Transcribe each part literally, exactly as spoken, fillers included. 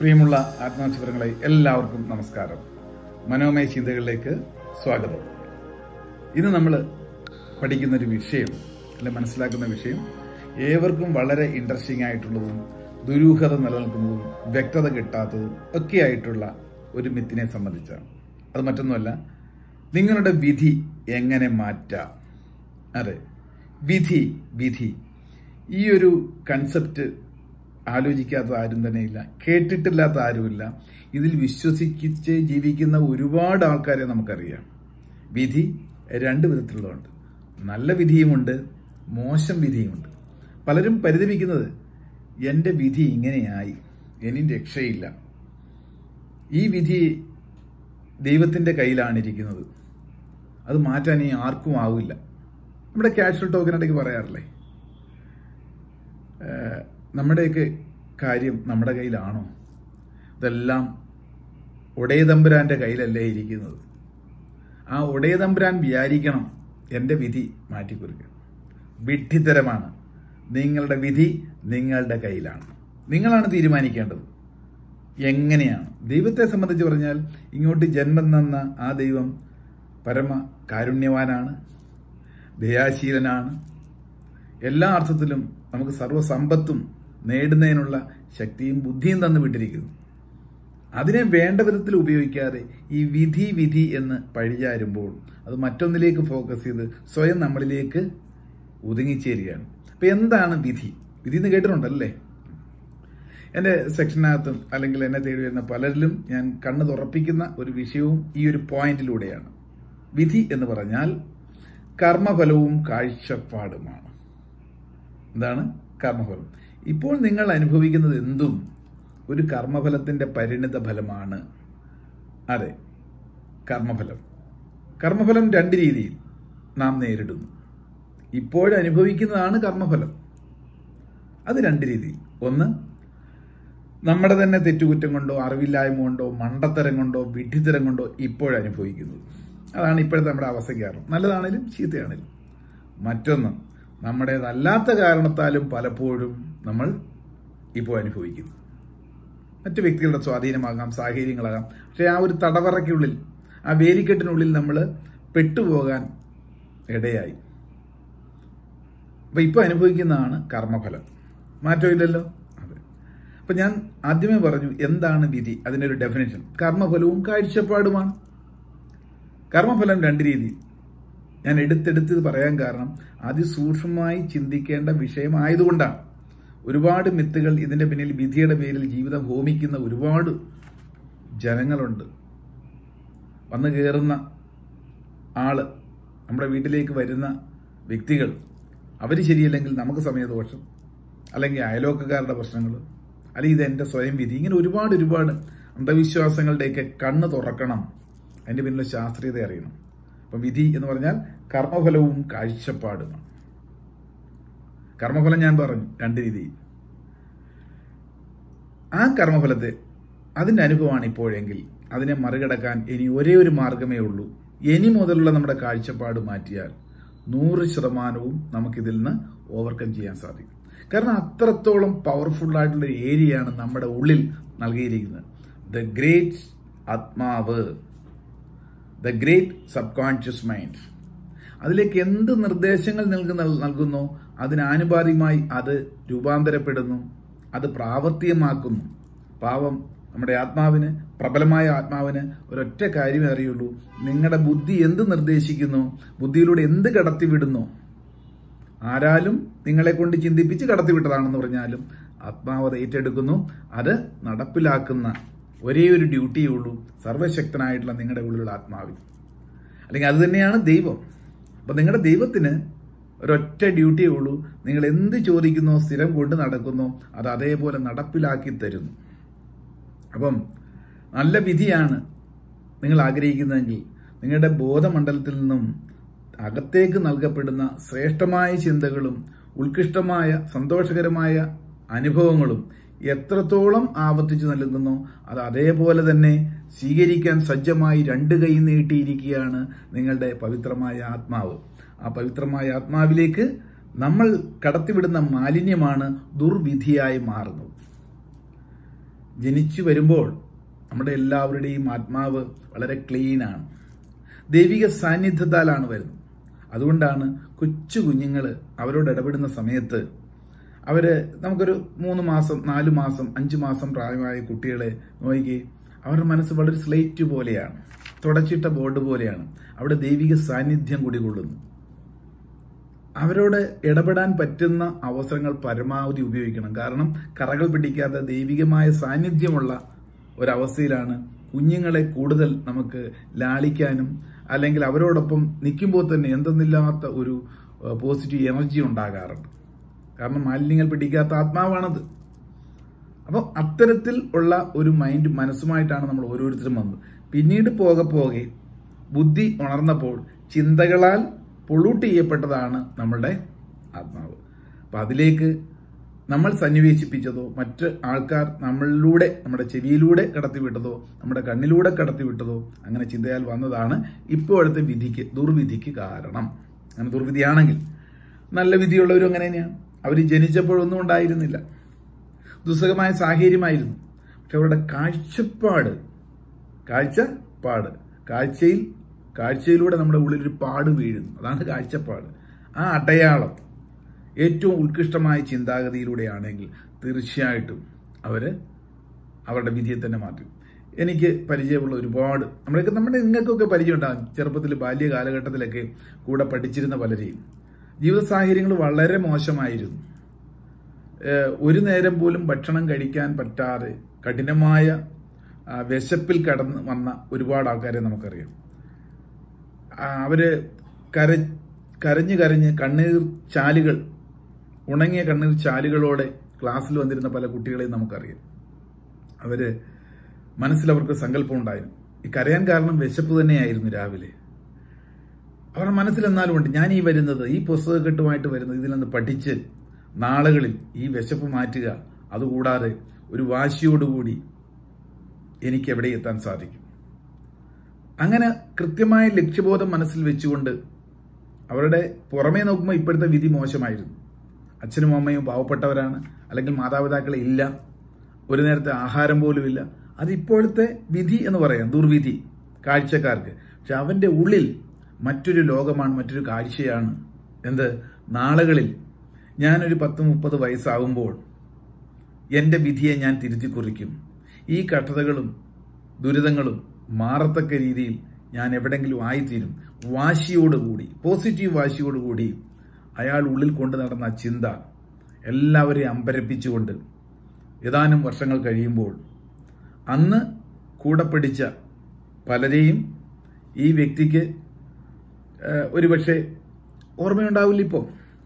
പ്രിയമുള്ള ആത്മനക്ഷത്രങ്ങളെ എല്ലാവർക്കും നമസ്കാരം. മനോമയ ചിന്തകളിലേക്ക് സ്വാഗതം. ഇന്ന് നമ്മൾ പഠിക്കുന്ന ഒരു വിഷയം അല്ലെ മനസ്സിലാക്കുന്ന വിഷയം ഏവർക്കും വളരെ ഇൻട്രസ്റ്റിംഗ് ആയിട്ടുള്ളതും ദുരൂഹത നിലനിൽക്കുന്നതും വ്യക്തത കിട്ടാത്തതും ഒക്കെ ആയിട്ടുള്ള ഒരു മിത്തിനെ സംബന്ധിച്ചാണ്. അത് മറ്റൊന്നുമല്ല, നിങ്ങളുടെ വിധി എങ്ങനെ മാറ്റാം. അതെ, വിധി വിധി ഈ ഒരു കൺസെപ്റ്റ് ആലോചിക്കാത്ത ആരും തന്നെയില്ല, കേട്ടിട്ടില്ലാത്ത ആരുമില്ല. ഇതിൽ വിശ്വസിച്ച് ജീവിക്കുന്ന ഒരുപാട് ആൾക്കാരെ നമുക്കറിയാം. വിധി രണ്ട് വിധത്തിലുള്ളതുണ്ട്. നല്ല വിധിയുമുണ്ട്, മോശം വിധിയുമുണ്ട്. പലരും പരിതപിക്കുന്നത് എൻ്റെ വിധി ഇങ്ങനെയായി, ഇനി രക്ഷയില്ല, ഈ വിധി ദൈവത്തിൻ്റെ കയ്യിലാണിരിക്കുന്നത്, അത് മാറ്റാൻ ഇനി ആർക്കും ആവില്ല. നമ്മുടെ കാഷ്വൽ ടോക്കിനിടയ്ക്ക് പറയാറില്ലേ, നമ്മുടെയൊക്കെ കാര്യം നമ്മുടെ കയ്യിലാണോ? ഇതെല്ലാം ഒടയതമ്പുരാന്റെ കയ്യിലല്ലേ ഇരിക്കുന്നത്. ആ ഒടയതമ്പുരാൻ വിചാരിക്കണം എൻ്റെ വിധി മാറ്റിക്കുറിക്കുക. വിഡ്ഢിത്തരമാണ്. നിങ്ങളുടെ വിധി നിങ്ങളുടെ കയ്യിലാണ്. നിങ്ങളാണ് തീരുമാനിക്കേണ്ടത് എങ്ങനെയാണ്. ദൈവത്തെ സംബന്ധിച്ച് പറഞ്ഞാൽ ഇങ്ങോട്ട് ജന്മം തന്ന ആ ദൈവം പരമ കാരുണ്യവാനാണ്, ദയാശീലനാണ്. എല്ലാ അർത്ഥത്തിലും നമുക്ക് സർവ്വസമ്പത്തും നേടുന്നതിനുള്ള ശക്തിയും ബുദ്ധിയും തന്നു വിട്ടിരിക്കുന്നു. അതിനെ വേണ്ട വിധത്തിൽ ഉപയോഗിക്കാതെ ഈ വിധി വിധി എന്ന് പഴിചാരുമ്പോൾ അത് മറ്റൊന്നിലേക്ക് ഫോക്കസ് ചെയ്ത് സ്വയം നമ്മളിലേക്ക് ഒതുങ്ങിച്ചേരുകയാണ്. അപ്പൊ എന്താണ് വിധി? വിധി എന്ന് കേട്ടിട്ടുണ്ടല്ലേ? എൻ്റെ സെക്ഷനകത്തും അല്ലെങ്കിൽ എന്നെ തേടി വരുന്ന പലരിലും ഞാൻ കണ്ണ് തുറപ്പിക്കുന്ന ഒരു വിഷയവും ഈ ഒരു പോയിന്റിലൂടെയാണ്. വിധി എന്ന് പറഞ്ഞാൽ കർമ്മഫലവും കാഴ്ചപ്പാടുമാണ്. എന്താണ് കർമ്മഫലം? ഇപ്പോൾ നിങ്ങൾ അനുഭവിക്കുന്നത് എന്തും ഒരു കർമ്മഫലത്തിന്റെ പരിണിത ഫലമാണ്. അതെ, കർമ്മഫലം. കർമ്മഫലം രണ്ട് രീതിയിൽ നാം നേരിടുന്നു. ഇപ്പോഴനുഭവിക്കുന്നതാണ് കർമ്മഫലം. അത് രണ്ട് രീതിയിൽ. ഒന്ന്, നമ്മുടെ തന്നെ തെറ്റുകുറ്റം കൊണ്ടോ അറിവില്ലായ്മ കൊണ്ടോ മണ്ടത്തരം കൊണ്ടോ വിഡ്ഢിത്തരം കൊണ്ടോ ഇപ്പോഴനുഭവിക്കുന്നത്. അതാണ് ഇപ്പോഴത്തെ നമ്മുടെ അവസ്ഥയ്ക്ക് കാരണം, നല്ലതാണേലും ചീത്തയാണേലും. മറ്റൊന്ന്, നമ്മുടേതല്ലാത്ത കാരണത്താലും പലപ്പോഴും നമ്മൾ ഇപ്പോൾ അനുഭവിക്കുന്നു. മറ്റു വ്യക്തികളുടെ സ്വാധീനമാകാം, സാഹചര്യങ്ങളാകാം. പക്ഷെ ആ ഒരു തടവറയ്ക്കുള്ളിൽ, ആ വേലിക്കെട്ടിനുള്ളിൽ നമ്മൾ പെട്ടുപോകാൻ ഇടയായി. അപ്പൊ ഇപ്പൊ അനുഭവിക്കുന്നതാണ് കർമ്മഫലം. മാറ്റമില്ലല്ലോ. അതെ. അപ്പൊ ഞാൻ ആദ്യമേ പറഞ്ഞു എന്താണ് വിധി, അതിന്റെ ഒരു ഡെഫിനേഷൻ. കർമ്മഫലവും കാഴ്ചപ്പാടുമാണ്. കർമ്മഫലം രണ്ട് രീതി. ഞാൻ എടുത്തെടുത്ത് പറയാൻ കാരണം അതിസൂക്ഷ്മമായി ചിന്തിക്കേണ്ട വിഷയമായതുകൊണ്ടാണ്. ഒരുപാട് മിത്തുകൾ ഇതിന്റെ പിന്നിൽ വിധിയുടെ പേരിൽ ജീവിതം ഹോമിക്കുന്ന ഒരുപാട് ജനങ്ങളുണ്ട്. വന്നു കയറുന്ന ആള്, നമ്മുടെ വീട്ടിലേക്ക് വരുന്ന വ്യക്തികൾ, അവർ ശരിയല്ലെങ്കിൽ നമുക്ക് സമയദോഷം, അല്ലെങ്കിൽ അയലോക്കക്കാരുടെ പ്രശ്നങ്ങൾ, അല്ലെങ്കിൽ ഇതെന്റെ സ്വയം വിധി, ഇങ്ങനെ ഒരുപാട് ഒരുപാട് അന്ധവിശ്വാസങ്ങളുടെയൊക്കെ കണ്ണ് തുറക്കണം. അതിന്റെ പിന്നിൽ ശാസ്ത്രീയത അറിയണം. അപ്പൊ വിധി എന്ന് പറഞ്ഞാൽ കർമ്മഫലവും കാഴ്ചപ്പാടുമാണ്. കർമ്മഫലം ഞാൻ പറഞ്ഞു രണ്ട് രീതിയിൽ. ആ കർമ്മഫലത്തെ, അതിന്റെ അനുഭവമാണ് ഇപ്പോഴെങ്കിൽ അതിനെ മറികടക്കാൻ ഇനി ഒരേ ഒരു മാർഗമേ ഉള്ളൂ. ഇനി മുതലുള്ള നമ്മുടെ കാഴ്ചപ്പാട് മാറ്റിയാൽ നൂറ് ശതമാനവും നമുക്കിതിൽ നിന്ന് ഓവർകം ചെയ്യാൻ സാധിക്കും. കാരണം അത്രത്തോളം പവർഫുൾ ആയിട്ടുള്ള ഏരിയയാണ് നമ്മുടെ ഉള്ളിൽ നൽകിയിരിക്കുന്നത്. ദ ഗ്രേറ്റ് ആത്മാവ്, the great subconscious mind. അതിലേക്ക് എന്ത് നിർദ്ദേശങ്ങൾ നൽകുന്ന നൽകുന്നോ അതിനാനുപാതികമായി അത് രൂപാന്തരപ്പെടുന്നു, അത് പ്രാവർത്തികമാക്കുന്നു. പാവം നമ്മുടെ ആത്മാവിന്, പ്രബലമായ ആത്മാവിന് ഒരൊറ്റ കാര്യമേ അറിയുള്ളൂ. നിങ്ങളുടെ ബുദ്ധി എന്ത് നിർദ്ദേശിക്കുന്നു, ബുദ്ധിയിലൂടെ എന്ത് കടത്തിവിടുന്നു, ആരാലും നിങ്ങളെ കൊണ്ട് ചിന്തിപ്പിച്ച് കടത്തിവിട്ടതാണെന്ന് പറഞ്ഞാലും ആത്മാവ് അത് ഏറ്റെടുക്കുന്നു. അത് നടപ്പിലാക്കുന്ന ഒരേ ഒരു ഡ്യൂട്ടിയേ ഉള്ളൂ സർവശക്തനായിട്ടുള്ള നിങ്ങളുടെ ഉള്ളിലുള്ള ആത്മാവിൽ. അല്ലെങ്കിൽ അത് തന്നെയാണ് ദൈവം. അപ്പൊ നിങ്ങളുടെ ദൈവത്തിന് ഒരൊറ്റ ഡ്യൂട്ടിയേ ഉള്ളൂ. നിങ്ങൾ എന്ത് ചോദിക്കുന്നോ, സ്ഥിരം കൊണ്ട് നടക്കുന്നോ, അത് അതേപോലെ നടപ്പിലാക്കി തരുന്നു. അപ്പം നല്ല വിധിയാണ് നിങ്ങൾ ആഗ്രഹിക്കുന്നതെങ്കിൽ നിങ്ങളുടെ ബോധമണ്ഡലത്തിൽ നിന്നും അകത്തേക്ക് നൽകപ്പെടുന്ന ശ്രേഷ്ഠമായ ചിന്തകളും ഉത്കൃഷ്ടമായ സന്തോഷകരമായ അനുഭവങ്ങളും എത്രത്തോളം ആവർത്തിച്ചു നൽകുന്നോ അത് അതേപോലെ തന്നെ സ്വീകരിക്കാൻ സജ്ജമായി രണ്ട് കൈ നീട്ടിയിരിക്കുകയാണ് നിങ്ങളുടെ പവിത്രമായ ആത്മാവ്. ആ പവിത്രമായ ആത്മാവിലേക്ക് നമ്മൾ കടത്തിവിടുന്ന മാലിന്യമാണ് ദുർവിധിയായി മാറുന്നത്. ജനിച്ചു വരുമ്പോൾ നമ്മുടെ എല്ലാവരുടെയും ആത്മാവ് വളരെ ക്ലീനാണ്, ദൈവിക സാന്നിധ്യത്താലാണ് വരുന്നത്. അതുകൊണ്ടാണ് കൊച്ചു കുഞ്ഞുങ്ങൾ അവരോട് ഇടപെടുന്ന സമയത്ത് അവര് നമുക്കൊരു മൂന്ന് മാസം നാല് മാസം അഞ്ചു മാസം പ്രായമായ കുട്ടികളെ നോക്കി അവരുടെ മനസ്സ് വളരെ സ്ലേറ്റ് പോലെയാണ്, തുടച്ചിട്ട ബോർഡ് പോലെയാണ്. അവിടെ ദൈവിക സാന്നിധ്യം കുടികൊള്ളുന്നു. അവരോട് ഇടപെടാൻ പറ്റുന്ന അവസരങ്ങൾ പരമാവധി ഉപയോഗിക്കണം. കാരണം കറകൾ പിടിക്കാത്ത ദൈവികമായ സാന്നിധ്യമുള്ള ഒരവസ്ഥയിലാണ് കുഞ്ഞുങ്ങളെ കൂടുതൽ നമുക്ക് ലാളിക്കാനും അല്ലെങ്കിൽ അവരോടൊപ്പം നിൽക്കുമ്പോൾ തന്നെ എന്തെന്നില്ലാത്ത ഒരു പോസിറ്റീവ് എനർജി ഉണ്ടാകാറുണ്ട്. കാരണം മാലിന്യങ്ങൾ പിടിക്കാത്ത ആത്മാവാണത്. അപ്പോൾ അത്തരത്തിൽ ഉള്ള ഒരു മൈൻഡ് മനസ്സുമായിട്ടാണ് നമ്മൾ ഓരോരുത്തരും വന്നത്. പിന്നീട് പോകെ പോകെ ബുദ്ധി ഉണർന്നപ്പോൾ ചിന്തകളാൽ പൊള്യൂട്ട് ചെയ്യപ്പെട്ടതാണ് നമ്മളുടെ ആത്മാവ്. അപ്പം അതിലേക്ക് നമ്മൾ സന്നിവേശിപ്പിച്ചതോ മറ്റ് ആൾക്കാർ നമ്മളിലൂടെ നമ്മുടെ ചെവിയിലൂടെ കടത്തിവിട്ടതോ നമ്മുടെ കണ്ണിലൂടെ കടത്തിവിട്ടതോ അങ്ങനെ ചിന്തയാൽ വന്നതാണ് ഇപ്പോഴത്തെ വിധിക്ക് ദുർവിധിക്ക് കാരണം. അങ്ങനെ ദുർവിധിയാണെങ്കിൽ നല്ല വിധിയുള്ളവരും അങ്ങനെ തന്നെയാണ്. അവർ ജനിച്ചപ്പോഴൊന്നും ഉണ്ടായിരുന്നില്ല, ദുസ്സഹമായ സാഹചര്യമായിരുന്നു. പക്ഷെ അവരുടെ കാഴ്ചപ്പാട് കാഴ്ചപ്പാട് കാഴ്ചയിൽ കാഴ്ചയിലൂടെ നമ്മുടെ ഉള്ളിലൊരു പാട് വീഴുന്നു. അതാണ് കാഴ്ചപ്പാട്. ആ അടയാളം ഏറ്റവും ഉത്കൃഷ്ടമായ ചിന്താഗതിയിലൂടെയാണെങ്കിൽ തീർച്ചയായിട്ടും അവർ അവരുടെ വിധിയെ തന്നെ മാറ്റും. എനിക്ക് പരിചയമുള്ള ഒരുപാട് നമ്മളൊക്കെ നമ്മുടെ നിങ്ങൾക്കൊക്കെ പരിചയം ഉണ്ടാകും. ചെറുപ്പത്തിൽ ബാല്യ കാലഘട്ടത്തിലൊക്കെ കൂടെ പഠിച്ചിരുന്ന പലരെയും ജീവിത സാഹചര്യങ്ങൾ വളരെ മോശമായിരുന്നു. ഒരു നേരം പോലും ഭക്ഷണം കഴിക്കാൻ പറ്റാതെ കഠിനമായ വിശപ്പിൽ കടന്ന് വന്ന ഒരുപാട് ആൾക്കാരെ നമുക്കറിയാം. അവര് കര കരഞ്ഞ് കരഞ്ഞ് കണ്ണീർ ചാലുകൾ ഉണങ്ങിയ കണ്ണീർ ചാലുകളോടെ ക്ലാസ്സിൽ വന്നിരുന്ന പല കുട്ടികളെയും നമുക്കറിയാം. അവര് മനസ്സിലവർക്ക് സങ്കല്പം ഉണ്ടായിരുന്നു. ഈ കരയാൻ കാരണം വിശപ്പ് തന്നെയായിരുന്നു. രാവിലെ അവരുടെ മനസ്സിലെന്നാലും ഉണ്ട്, ഞാൻ ഈ വരുന്നത് ഈ പുസ്തകക്കെട്ടുമായിട്ട് വരുന്നത് ഇതിൽ നിന്ന് പഠിച്ച് നാളുകളിൽ ഈ വിശപ്പ് മാറ്റുക, അതുകൂടാതെ ഒരു വാശിയോടുകൂടി എനിക്ക് എവിടെ എത്താൻ സാധിക്കും. അങ്ങനെ കൃത്യമായ ലക്ഷ്യബോധം മനസ്സിൽ വെച്ചുകൊണ്ട് അവരുടെ പുറമേ നോക്കുമ്പോൾ ഇപ്പോഴത്തെ വിധി മോശമായിരുന്നു. അച്ഛനും അമ്മയും പാവപ്പെട്ടവരാണ്, അല്ലെങ്കിൽ മാതാപിതാക്കളെ ഇല്ല, ഒരു നേരത്തെ ആഹാരം പോലും ഇല്ല. അതിപ്പോഴത്തെ വിധി എന്ന് പറയാം, ദുർവിധി കാഴ്ചക്കാർക്ക്. പക്ഷെ അവന്റെ ഉള്ളിൽ മറ്റൊരു ലോകമാണ്, മറ്റൊരു കാഴ്ചയാണ്. എന്ത്? നാളുകളിൽ ഞാനൊരു പത്ത് മുപ്പത് വയസ്സാകുമ്പോൾ എന്റെ വിധിയെ ഞാൻ തിരുത്തി കുറിക്കും. ഈ കഷ്ടതകളും ദുരിതങ്ങളും മാറത്തക്ക രീതിയിൽ ഞാൻ എവിടെങ്കിലും ആയിത്തീരും. വാശിയോടുകൂടി, പോസിറ്റീവ് വാശിയോടുകൂടി അയാൾ ഉള്ളിൽ കൊണ്ടു നടന്ന ചിന്ത എല്ലാവരെയും അമ്പരപ്പിച്ചുകൊണ്ട് ഏതാനും വർഷങ്ങൾ കഴിയുമ്പോൾ അന്ന് കൂടെ പിടിച്ച പലരെയും ഈ വ്യക്തിക്ക് ഒരുപക്ഷെ ഓർമ്മയുണ്ടാവില്ല. ഇപ്പോൾ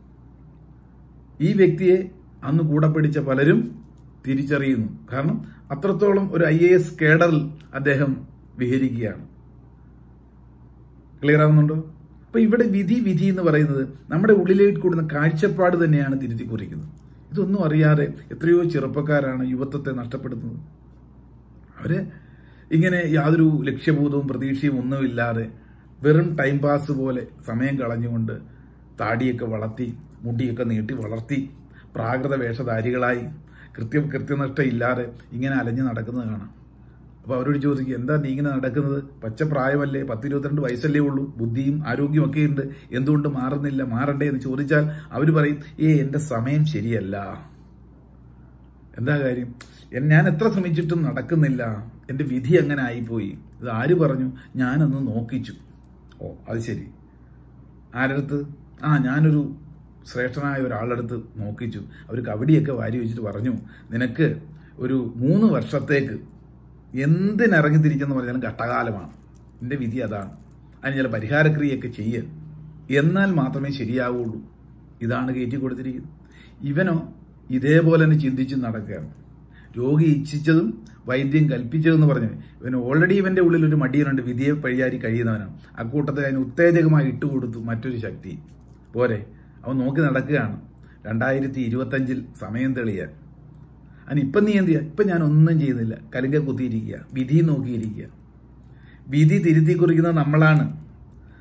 ഈ വ്യക്തിയെ അന്ന് കൂടെ പിടിച്ച പലരും തിരിച്ചറിയുന്നു. കാരണം അത്രത്തോളം ഒരു ഐ എ എസ് കേഡറിൽ അദ്ദേഹം വിഹരിക്കുകയാണ്. ക്ലിയർ ആവുന്നുണ്ടോ? അപ്പൊ ഇവിടെ വിധി വിധി എന്ന് പറയുന്നത് നമ്മുടെ ഉള്ളിലേക്ക് കൂടുന്ന കാഴ്ചപ്പാട് തന്നെയാണ് തിരുത്തി കുറിക്കുന്നത്. ഇതൊന്നും അറിയാതെ എത്രയോ ചെറുപ്പക്കാരാണ് യുവത്വത്തെ നഷ്ടപ്പെടുത്തുന്നത്. അവര് ഇങ്ങനെ യാതൊരു ലക്ഷ്യബോധവും പ്രതീക്ഷയും ഒന്നുമില്ലാതെ വെറും ടൈം പാസ് പോലെ സമയം കളഞ്ഞുകൊണ്ട് താടിയൊക്കെ വളർത്തി മുടിയൊക്കെ നീട്ടി വളർത്തി പ്രാകൃത വേഷധാരികളായി കൃത്യം കൃത്യനിഷ്ഠ ഇല്ലാതെ ഇങ്ങനെ അലഞ്ഞു നടക്കുന്നത് കാണാം. അപ്പൊ അവരോട് ചോദിക്കുക, എന്താ നീ ഇങ്ങനെ നടക്കുന്നത്? പച്ചപ്രായമല്ലേ, പത്ത് ഇരുപത്തിരണ്ട് വയസ്സല്ലേ ഉള്ളൂ, ബുദ്ധിയും ആരോഗ്യം ഒക്കെ ഉണ്ട്, എന്തുകൊണ്ട് മാറുന്നില്ല, മാറണ്ടേ എന്ന് ചോദിച്ചാൽ അവർ പറയും, ഏ എന്റെ സമയം ശരിയല്ല. എന്താ കാര്യം? ഞാൻ എത്ര ശ്രമിച്ചിട്ടും നടക്കുന്നില്ല, എന്റെ വിധി അങ്ങനെ ആയിപ്പോയി. ഇത് ആര് പറഞ്ഞു? ഞാനൊന്ന് നോക്കിച്ചു. ഓ അത് ശരി. ആരടുത്ത്? ആ ഞാനൊരു ശ്രേഷ്ഠനായ ഒരാളടുത്ത് നോക്കിച്ചു. അവർ കബഡിയൊക്കെ വാരി വെച്ചിട്ട് പറഞ്ഞു, നിനക്ക് ഒരു മൂന്ന് വർഷത്തേക്ക് എന്തിനിറങ്ങി തിരിച്ചെന്ന് പറഞ്ഞാലും കഷ്ടകാലമാണ്, എൻ്റെ വിധി അതാണ്, അതിന് ചില പരിഹാരക്രിയയൊക്കെ ചെയ്യാൻ, എന്നാൽ മാത്രമേ ശരിയാവുള്ളൂ. ഇതാണ് കയറ്റി കൊടുത്തിരിക്കുന്നത്. ഇവനോ ഇതേപോലെ തന്നെ ചിന്തിച്ച് നടക്കുകയാണ്. രോഗി ഇച്ഛിച്ചതും വൈദ്യം കൽപ്പിച്ചതെന്ന് പറഞ്ഞു ഇവന് ഓൾറെഡി ഇവന്റെ ഉള്ളിൽ ഒരു മടിയനുണ്ട്, വിധിയെ പഴിയാരി കഴിയുന്നവനാണ്. അക്കൂട്ടത്തിൽ അതിന് ഉത്തേജകമായി ഇട്ടുകൊടുത്തു മറ്റൊരു ശക്തി. പോരെ, അവൻ നോക്കി നടക്കുകയാണ് രണ്ടായിരത്തി ഇരുപത്തഞ്ചിൽ സമയം തെളിയാൻ. അതിന് ഇപ്പം നീ എന്ത് ചെയ്യുക? ഇപ്പം ഞാൻ ഒന്നും ചെയ്യുന്നില്ല, കലുങ്ക കുത്തിയിരിക്കുക, വിധി നോക്കിയിരിക്കുക. വിധി തിരുത്തി കുറിക്കുന്നത് നമ്മളാണ്.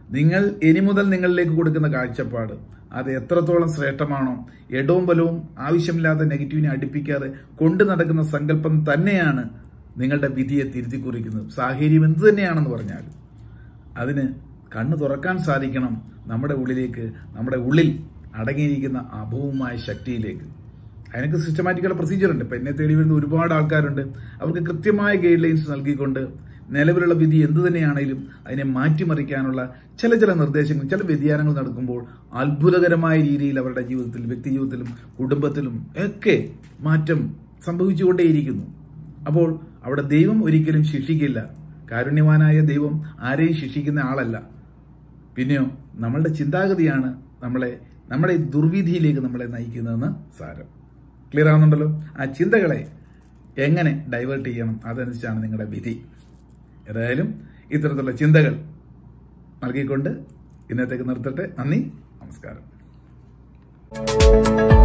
നിങ്ങൾ ഇനി മുതൽ നിങ്ങളിലേക്ക് കൊടുക്കുന്ന കാഴ്ചപ്പാട് അത് എത്രത്തോളം ശ്രേഷ്ഠമാണോ, എടവും ബലവും ആവശ്യമില്ലാത്ത നെഗറ്റീവിനെ അടുപ്പിക്കാതെ കൊണ്ടു നടക്കുന്ന സങ്കല്പം തന്നെയാണ് നിങ്ങളുടെ വിധിയെ തിരുത്തി കുറിക്കുന്നത്. സാഹചര്യം എന്തു തന്നെയാണെന്ന് പറഞ്ഞാലും അതിന് കണ്ണ് തുറക്കാൻ സാധിക്കണം നമ്മുടെ ഉള്ളിലേക്ക്, നമ്മുടെ ഉള്ളിൽ അടങ്ങിയിരിക്കുന്ന അഭൗമമായ ശക്തിയിലേക്ക്. അതിനൊക്കെ സിസ്റ്റമാറ്റിക്കുള്ള പ്രൊസീജിയർ ഉണ്ട്. ഇപ്പം എന്നെ തേടി വരുന്ന ഒരുപാട് ആൾക്കാരുണ്ട്. അവർക്ക് കൃത്യമായ ഗൈഡ് ലൈൻസ് നൽകിക്കൊണ്ട് നിലവിലുള്ള വിധി എന്തു തന്നെയാണെങ്കിലും അതിനെ മാറ്റിമറിക്കാനുള്ള ചില ചില നിർദ്ദേശങ്ങൾ, ചില വ്യതിയാനങ്ങൾ നടക്കുമ്പോൾ അത്ഭുതകരമായ രീതിയിൽ അവരുടെ ജീവിതത്തിൽ, വ്യക്തി ജീവിതത്തിലും കുടുംബത്തിലും ഒക്കെ മാറ്റം സംഭവിച്ചുകൊണ്ടേയിരിക്കുന്നു. അപ്പോൾ അവിടെ ദൈവം ഒരിക്കലും ശിക്ഷിക്കില്ല. കാരുണ്യവാനായ ദൈവം ആരെയും ശിക്ഷിക്കുന്ന ആളല്ല. പിന്നെയോ നമ്മളുടെ ചിന്താഗതിയാണ് നമ്മളെ നമ്മുടെ ദുർവിധിയിലേക്ക് നമ്മളെ നയിക്കുന്നതെന്ന് സാരം. ക്ലിയർ ആവുന്നുണ്ടല്ലോ? ആ ചിന്തകളെ എങ്ങനെ ഡൈവേർട്ട് ചെയ്യണം, അതനുസരിച്ചാണ് നിങ്ങളുടെ വിധി. ഏതായാലും ഇത്തരത്തിലുള്ള ചിന്തകൾ നൽകിക്കൊണ്ട് ഇന്നത്തേക്ക് നിർത്തട്ടെ. നന്ദി, നമസ്കാരം.